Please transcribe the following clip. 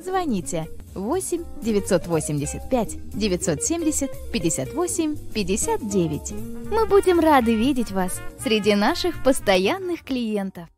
звоните 8 985 970 58 59. Мы будем рады видеть вас среди наших постоянных клиентов.